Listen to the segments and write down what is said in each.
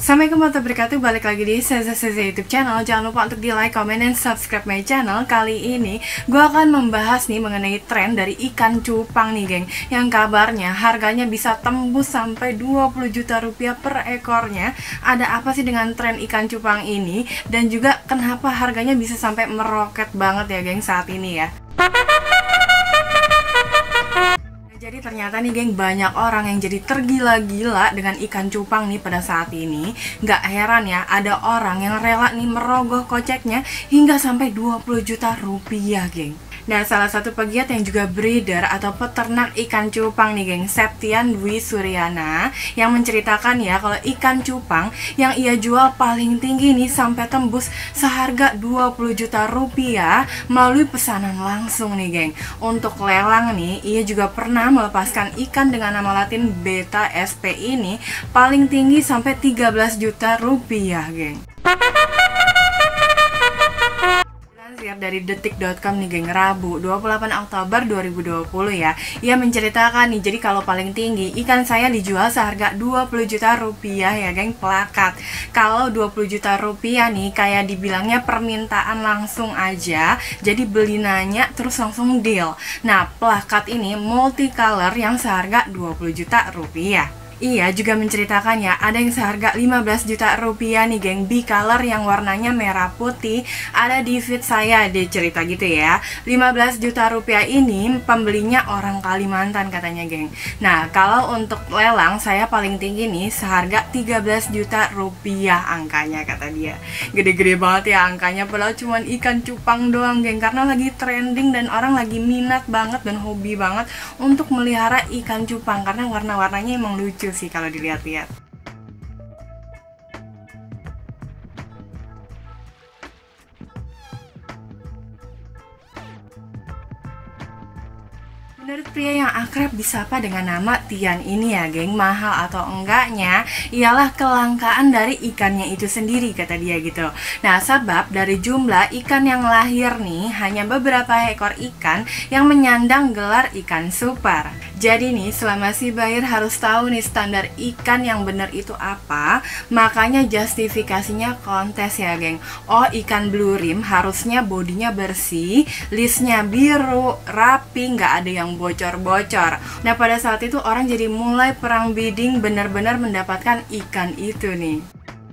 Assalamualaikum warahmatullahi wabarakatuh. Balik lagi di Seza YouTube channel. Jangan lupa untuk di like, comment, dan subscribe my channel. Kali ini gue akan membahas nih mengenai tren dari ikan cupang nih geng, yang kabarnya harganya bisa tembus sampai 20 juta rupiah per ekornya. Ada apa sih dengan tren ikan cupang ini, dan juga kenapa harganya bisa sampai meroket banget ya geng saat ini ya. Jadi ternyata nih geng, banyak orang yang jadi tergila-gila dengan ikan cupang nih pada saat ini. Nggak heran ya, ada orang yang rela nih merogoh koceknya hingga sampai 20 juta rupiah geng. Nah, salah satu pegiat yang juga breeder atau peternak ikan cupang nih geng, Septian Dwi Suryana, yang menceritakan ya kalau ikan cupang yang ia jual paling tinggi nih sampai tembus seharga 20 juta rupiah melalui pesanan langsung nih geng. Untuk lelang nih, ia juga pernah melepaskan ikan dengan nama latin Beta SP ini paling tinggi sampai 13 juta rupiah geng. Dari detik.com nih geng, Rabu 28 Oktober 2020 ya. Ia menceritakan nih, jadi kalau paling tinggi ikan saya dijual seharga 20 juta rupiah ya geng, plakat. Kalau 20 juta rupiah nih kayak dibilangnya permintaan langsung aja, jadi beli nanya terus langsung deal. Nah, plakat ini multicolor yang seharga 20 juta rupiah. Ia juga menceritakan ya, ada yang seharga 15 juta rupiah nih geng, bicolor yang warnanya merah putih, ada di feed saya, dia cerita gitu ya. 15 juta rupiah ini pembelinya orang Kalimantan katanya geng. Nah, kalau untuk lelang saya paling tinggi nih seharga 13 juta rupiah angkanya kata dia. Gede-gede banget ya angkanya, padahal cuman ikan cupang doang geng, karena lagi trending dan orang lagi minat banget dan hobi banget untuk melihara ikan cupang karena warna-warnanya emang lucu sih kalau dilihat-lihat. Menurut pria yang akrab disapa dengan nama Tian ini ya geng, mahal atau enggaknya ialah kelangkaan dari ikannya itu sendiri kata dia gitu. Nah, sebab dari jumlah ikan yang lahir nih hanya beberapa ekor ikan yang menyandang gelar ikan super. Jadi nih, selama si buyer harus tahu nih standar ikan yang benar itu apa, makanya justifikasinya kontes ya geng. Oh, ikan blue rim harusnya bodinya bersih, listnya biru, rapi, nggak ada yang bocor-bocor. Nah, pada saat itu orang jadi mulai perang bidding benar-benar mendapatkan ikan itu nih.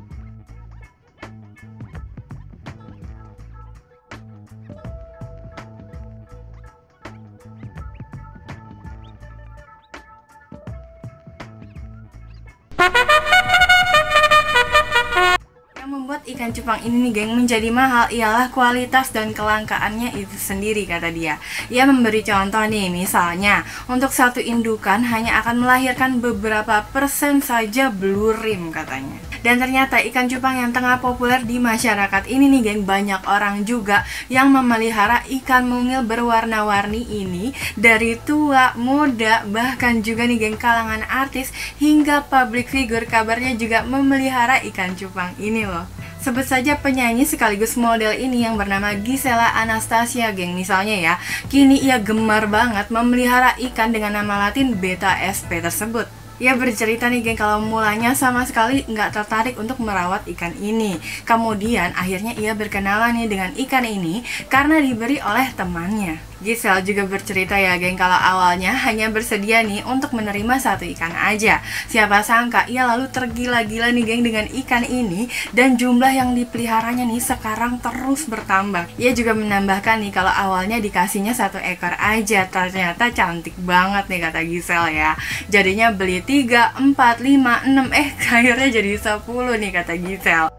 Membuat ikan cupang ini nih geng menjadi mahal ialah kualitas dan kelangkaannya itu sendiri kata dia. Ia memberi contoh nih, misalnya untuk satu indukan hanya akan melahirkan beberapa persen saja blue rim katanya. Dan ternyata ikan cupang yang tengah populer di masyarakat ini nih geng, banyak orang juga yang memelihara ikan mungil berwarna-warni ini, dari tua, muda, bahkan juga nih geng kalangan artis hingga public figure kabarnya juga memelihara ikan cupang ini loh. Sebut saja penyanyi sekaligus model ini yang bernama Gisela Anastasia geng misalnya ya. Kini ia gemar banget memelihara ikan dengan nama latin Beta SP tersebut. Ia bercerita nih geng kalau mulanya sama sekali nggak tertarik untuk merawat ikan ini. Kemudian akhirnya ia berkenalan nih dengan ikan ini karena diberi oleh temannya. Giselle juga bercerita ya geng kalau awalnya hanya bersedia nih untuk menerima satu ikan aja. Siapa sangka ia lalu tergila-gila nih geng dengan ikan ini, dan jumlah yang dipeliharanya nih sekarang terus bertambah. Ia juga menambahkan nih kalau awalnya dikasihnya satu ekor aja, ternyata cantik banget nih kata Giselle ya. Jadinya beli 3, 4, 5, 6, akhirnya jadi 10 nih kata Giselle.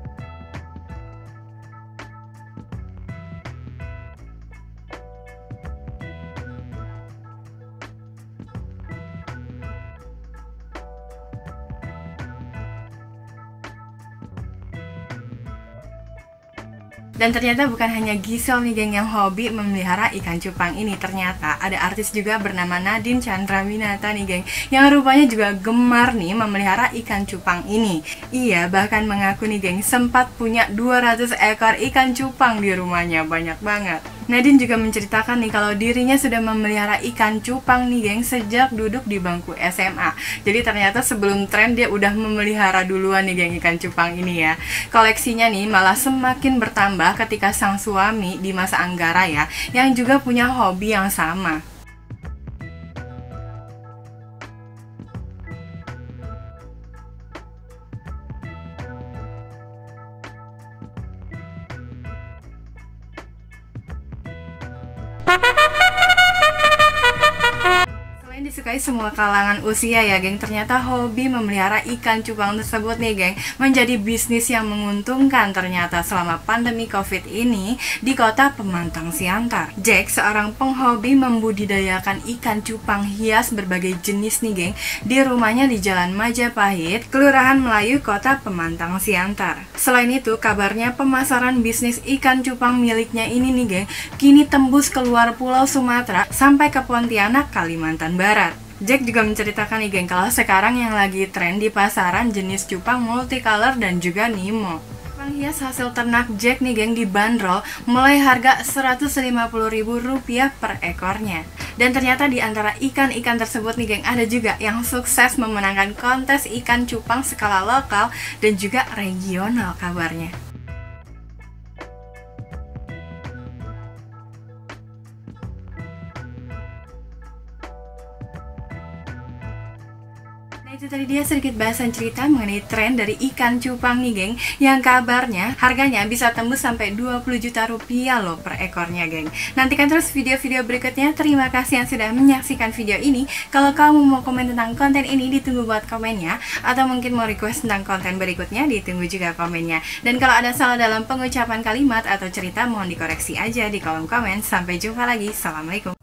Dan ternyata bukan hanya Giselle nih geng yang hobi memelihara ikan cupang ini. Ternyata ada artis juga bernama Nadine Chandrawinata nih geng, yang rupanya juga gemar nih memelihara ikan cupang ini. Ia bahkan mengaku nih geng sempat punya 200 ekor ikan cupang di rumahnya, banyak banget. Nadine juga menceritakan nih kalau dirinya sudah memelihara ikan cupang nih geng sejak duduk di bangku SMA. Jadi ternyata sebelum tren dia udah memelihara duluan nih geng ikan cupang ini ya. Koleksinya nih malah semakin bertambah ketika sang suami di masa Anggara ya, yang juga punya hobi yang sama. Selain disukai semua kalangan usia ya geng, ternyata hobi memelihara ikan cupang tersebut nih geng menjadi bisnis yang menguntungkan ternyata selama pandemi COVID ini di kota Pemantang Siantar. Jack, seorang penghobi membudidayakan ikan cupang hias berbagai jenis nih geng di rumahnya di Jalan Majapahit, Kelurahan Melayu, Kota Pemantang Siantar. Selain itu, kabarnya pemasaran bisnis ikan cupang miliknya ini nih geng kini tembus keluar Pulau Sumatera sampai ke Pontianak, Kalimantan Barat. Jack juga menceritakan nih geng kalau sekarang yang lagi tren di pasaran jenis cupang multicolor dan juga Nemo. Cupang hias hasil ternak Jack nih geng dibanderol mulai harga Rp150.000 per ekornya. Dan ternyata di antara ikan-ikan tersebut nih geng ada juga yang sukses memenangkan kontes ikan cupang skala lokal dan juga regional kabarnya. Nah itu tadi dia sedikit bahasan cerita mengenai tren dari ikan cupang nih geng, yang kabarnya harganya bisa tembus sampai Rp20 juta loh per ekornya geng. Nantikan terus video-video berikutnya. Terima kasih yang sudah menyaksikan video ini. Kalau kamu mau komen tentang konten ini, ditunggu buat komennya. Atau mungkin mau request tentang konten berikutnya, ditunggu juga komennya. Dan kalau ada salah dalam pengucapan kalimat atau cerita, mohon dikoreksi aja di kolom komen. Sampai jumpa lagi. Assalamualaikum.